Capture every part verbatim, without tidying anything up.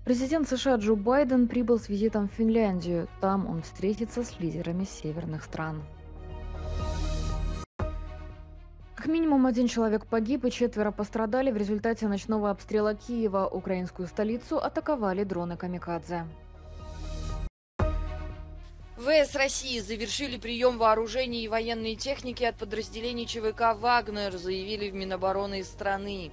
Президент США Джо Байден прибыл с визитом в Финляндию. Там он встретится с лидерами северных стран. Как минимум один человек погиб и четверо пострадали в результате ночного обстрела Киева. Украинскую столицу атаковали дроны «Камикадзе». ВС России завершили прием вооружений и военной техники от подразделений ЧВК «Вагнер», заявили в Минобороны страны.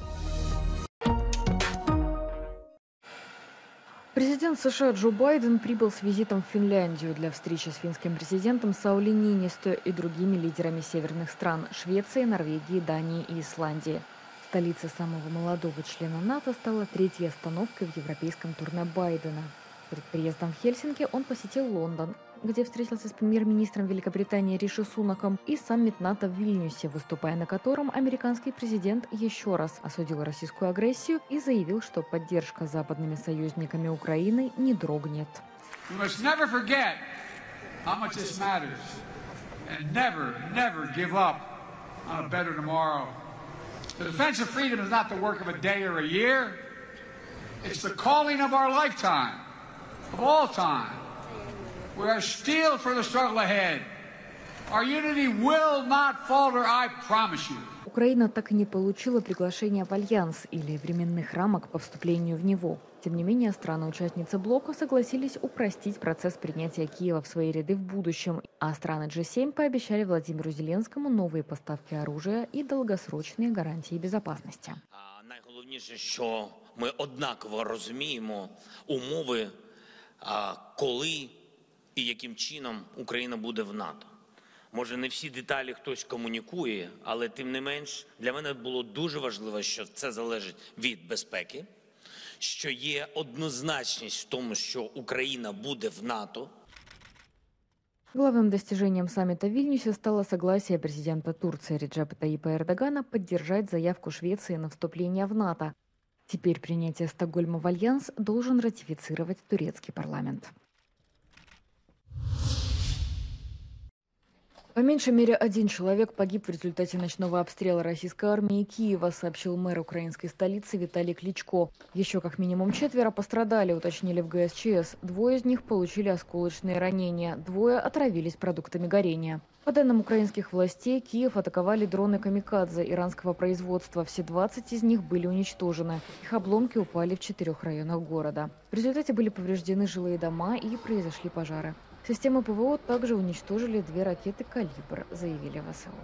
Президент США Джо Байден прибыл с визитом в Финляндию для встречи с финским президентом Саули Ниинистö и другими лидерами северных стран – Швеции, Норвегии, Дании и Исландии. Столица самого молодого члена НАТО стала третьей остановкой в европейском турне Байдена. Перед приездом в Хельсинки он посетил Лондон, где встретился с премьер-министром Великобритании Риши Сунаком, и саммит НАТО в Вильнюсе, выступая на котором американский президент еще раз осудил российскую агрессию и заявил, что поддержка западными союзниками Украины не дрогнет. Of all time, we are steeled for the struggle ahead. Our unity will not falter, I promise you. Украина так и не получила приглашения в Альянс или временных рамок по вступлению в него. Тем не менее, страны-участницы блока согласились упростить процесс принятия Киева в свои ряды в будущем, а страны джи семь пообещали Владимиру Зеленскому новые поставки оружия и долгосрочные гарантии безопасности. Найголовніше, що ми однаково розуміємо умови, коли і яким чином Україна буде в НАТО. Може, не всі деталі хтось комунікує, але тим не менш для мене було дуже важливо, що це залежить від безпеки, що є однозначність в тому, що Україна буде в НАТО. Главным достижением саммита в Вильнюсе стало согласие президента Турции Реджепа Таyyипа Эрдогана поддержать заявку Швеции на вступление в НАТО. Теперь принятие Стокгольма в Альянс должен ратифицировать турецкий парламент. По меньшей мере один человек погиб в результате ночного обстрела российской армии Киева, сообщил мэр украинской столицы Виталий Кличко. Еще как минимум четверо пострадали, уточнили в гэ эс че эс. Двое из них получили осколочные ранения, двое отравились продуктами горения. По данным украинских властей, Киев атаковали дроны «Камикадзе» иранского производства. Все двадцать из них были уничтожены. Их обломки упали в четырех районах города. В результате были повреждены жилые дома и произошли пожары. Системы ПВО также уничтожили две ракеты «Калибр», заявили в эс эл.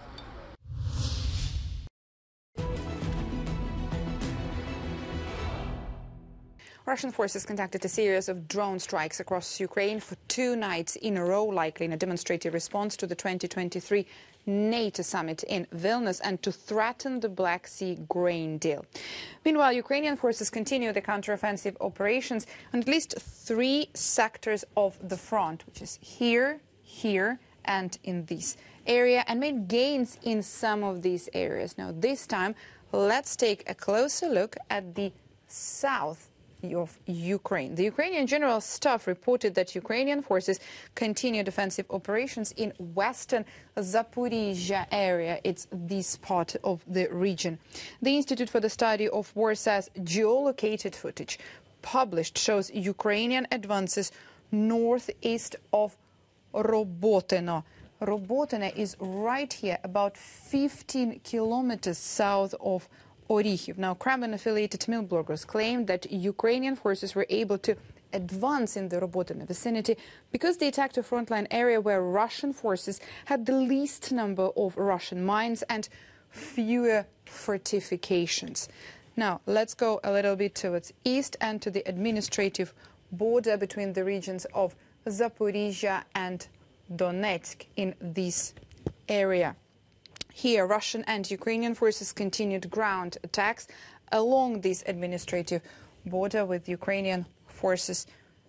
Russian forces conducted a series of drone strikes across Ukraine for two nights in a row, likely in a demonstrative response to the twenty twenty-three NATO summit in Vilnius and to threaten the Black Sea grain deal. Meanwhile, Ukrainian forces continue the counteroffensive operations on at least three sectors of the front, which is here, here, and in this area, and made gains in some of these areas. Now, this time, let's take a closer look at the south of Ukraine. The Ukrainian General Staff reported that Ukrainian forces continued offensive operations in western Zaporizhzhia area. It's this part of the region. The Institute for the Study of War says geolocated footage published shows Ukrainian advances northeast of Robotyno. Robotyno is right here, about fifteen kilometers south of Orikhiv. Now, Kremlin-affiliated mill bloggers claimed that Ukrainian forces were able to advance in the Robotyno vicinity because they attacked a frontline area where Russian forces had the least number of Russian mines and fewer fortifications. Now, let's go a little bit towards east and to the administrative border between the regions of Zaporizhzhia and Donetsk in this area. Here, Russian and Ukrainian forces continued ground attacks along this administrative border, with Ukrainian forces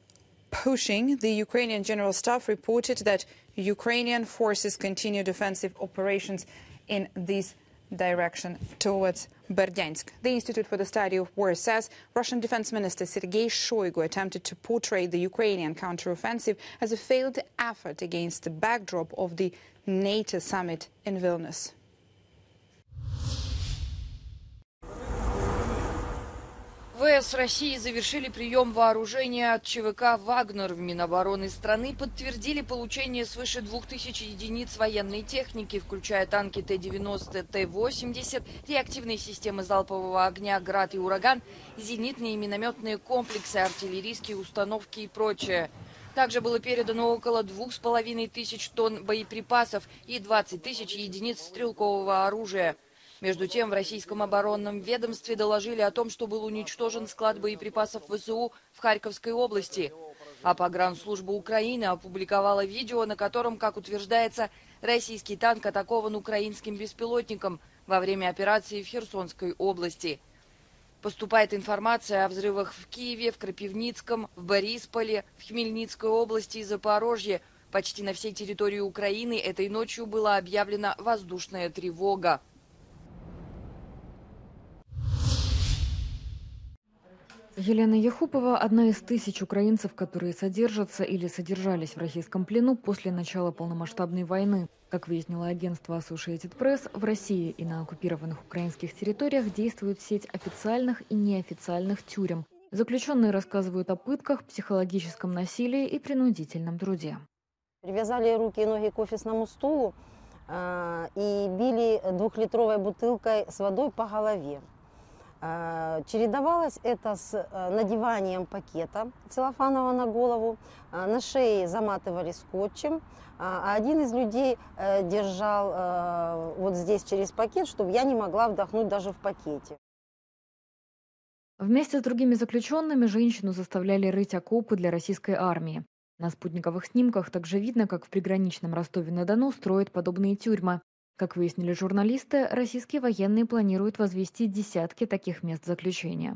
pushing. The Ukrainian General Staff reported that Ukrainian forces continued offensive operations in this direction towards Berdyansk. The Institute for the Study of War says Russian Defense Minister Sergei Shoigu attempted to portray the Ukrainian counteroffensive as a failed effort against the backdrop of the NATO summit in Vilnius. ВС с Россией завершили прием вооружения от ЧВК «Вагнер». В Минобороны страны подтвердили получение свыше двух тысяч единиц военной техники, включая танки Т девяносто, Т восемьдесят, реактивные системы залпового огня «Град» и «Ураган», зенитные и минометные комплексы, артиллерийские установки и прочее. Также было передано около двух с половиной тысяч тонн боеприпасов и двадцать тысяч единиц стрелкового оружия. Между тем, в российском оборонном ведомстве доложили о том, что был уничтожен склад боеприпасов ВСУ в Харьковской области. А погранслужба Украины опубликовала видео, на котором, как утверждается, российский танк атакован украинским беспилотником во время операции в Херсонской области. Поступает информация о взрывах в Киеве, в Крапивницком, в Борисполе, в Хмельницкой области и Запорожье. Почти на всей территории Украины этой ночью была объявлена воздушная тревога. Елена Яхупова – одна из тысяч украинцев, которые содержатся или содержались в российском плену после начала полномасштабной войны. Как выяснило агентство Associated Press, в России и на оккупированных украинских территориях действует сеть официальных и неофициальных тюрем. Заключенные рассказывают о пытках, психологическом насилии и принудительном труде. Привязали руки и ноги к офисному стулу э, и били двухлитровой бутылкой с водой по голове. Чередовалось это с надеванием пакета целлофанового на голову, на шее заматывали скотчем, а один из людей держал вот здесь через пакет, чтобы я не могла вдохнуть даже в пакете. Вместе с другими заключенными женщину заставляли рыть окопы для российской армии. На спутниковых снимках также видно, как в приграничном Ростове-на-Дону строят подобные тюрьмы. Как выяснили журналисты, российские военные планируют возвести десятки таких мест заключения.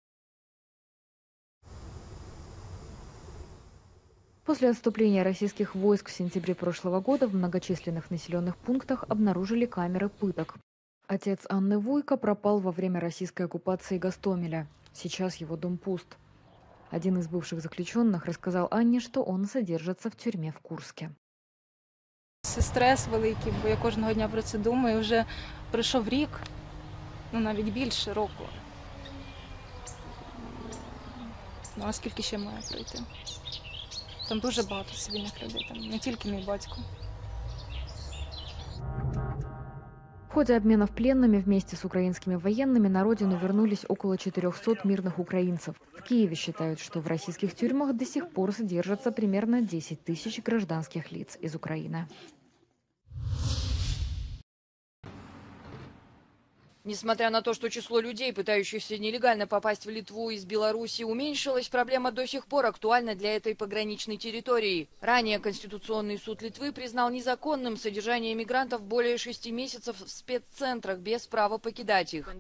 После отступления российских войск в сентябре прошлого года в многочисленных населенных пунктах обнаружили камеры пыток. Отец Анны Вуйко пропал во время российской оккупации Гостомеля. Сейчас его дом пуст. Один из бывших заключенных рассказал Анне, что он содержится в тюрьме в Курске. Стрес великий, бо я кожного дня про це думаю. Вже пройшов рік, ну навіть більше року. Ну а скільки ще має пройти? Там дуже багато цивільних людей, там не тільки мій батько. В ходе обменов пленными вместе с украинскими военными на родину вернулись около четырёхсот мирных украинцев. В Киеве считают, что в российских тюрьмах до сих пор содержатся примерно десять тысяч гражданских лиц из Украины. Несмотря на то, что число людей, пытающихся нелегально попасть в Литву из Беларуси, уменьшилось, проблема до сих пор актуальна для этой пограничной территории. Ранее Конституционный суд Литвы признал незаконным содержание мигрантов более шести месяцев в спеццентрах без права покидать их.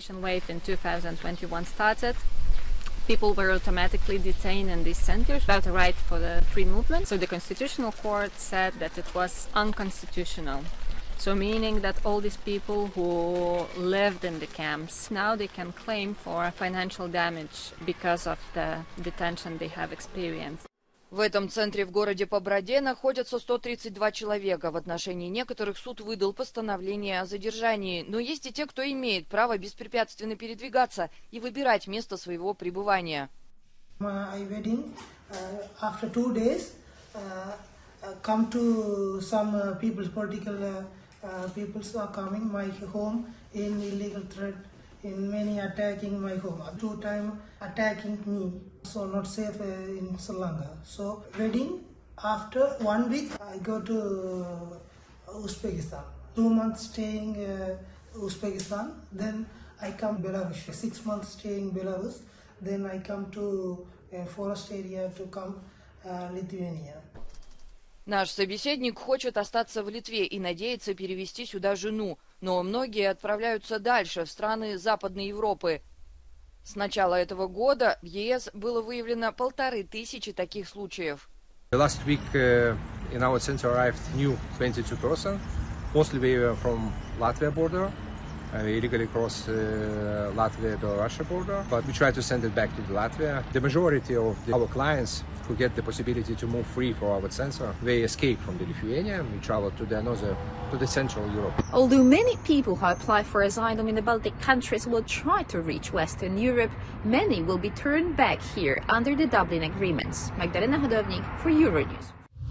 People were automatically detained in these centers without a right for the free movement. So the Constitutional Court said that it was unconstitutional. So meaning that all these people who lived in the camps, now they can claim for financial damage because of the detention they have experienced. В этом центре в городе Поброде находятся сто тридцать два человека. В отношении некоторых суд выдал постановление о задержании. Но есть и те, кто имеет право беспрепятственно передвигаться и выбирать место своего пребывания. My wedding, uh, after two days, uh, come to some uh, people's political uh, uh, peoples are coming my home in illegal threat, in many attacking my home, two time attacking me, so not safe uh, in Sri Lanka. So wedding, after one week I go to Uzbekistan, two months staying uh, Uzbekistan, then I come Belarus, six months staying Belarus, then I come to a forest area to come uh, Lithuania. Наш собеседник хочет остаться в Литве и надеется перевести сюда жену, но многие отправляются дальше, в страны Западной Европы. С начала этого года в ЕС было выявлено полторы тысячи таких случаев. Last week uh, in our center arrived new twenty-two person, mostly we were from Latvia border, uh, illegally cross uh, Latvia to Russia border, but we try to send it back to the Latvia. The majority of the, our clients who get the possibility to move free for our sensor, they escape from the Lithuania and we travel to the another, to the Central Europe. Although many people who apply for asylum in the Baltic countries will try to reach Western Europe, many will be turned back here under the Dublin agreements. Magdalena Hodovnik for Euronews.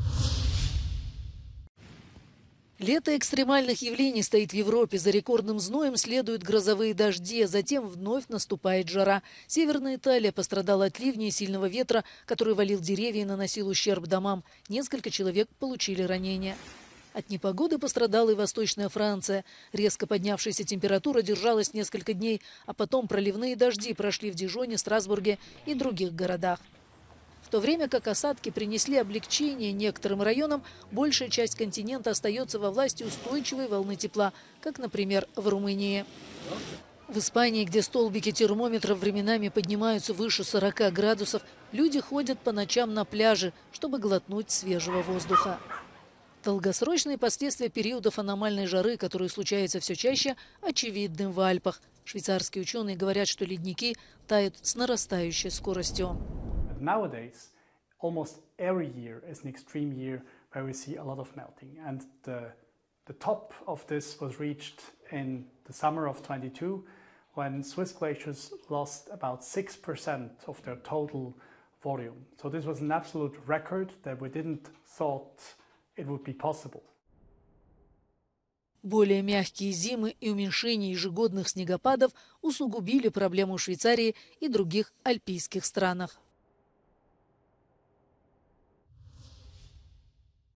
Лето экстремальных явлений стоит в Европе. За рекордным зноем следуют грозовые дожди, а затем вновь наступает жара. Северная Италия пострадала от ливня и сильного ветра, который валил деревья и наносил ущерб домам. Несколько человек получили ранения. От непогоды пострадала и Восточная Франция. Резко поднявшаяся температура держалась несколько дней, а потом проливные дожди прошли в Дижоне, Страсбурге и других городах. В то время как осадки принесли облегчение некоторым районам, большая часть континента остается во власти устойчивой волны тепла, как, например, в Румынии. В Испании, где столбики термометров временами поднимаются выше сорока градусов, люди ходят по ночам на пляже, чтобы глотнуть свежего воздуха. Долгосрочные последствия периодов аномальной жары, которые случаются все чаще, очевидны в Альпах. Швейцарские ученые говорят, что ледники тают с нарастающей скоростью. Nowadays, almost every year is an extreme year where we see a lot of melting. And the, the top of this was reached in the summer of twenty-two, when Swiss glaciers lost about six percent of their total volume. So this was an absolute record that we didn't thought it would be possible. Более мягкие зимы и уменьшение ежегодных снегопадов усугубили проблему в Швейцарии и других альпийских странах.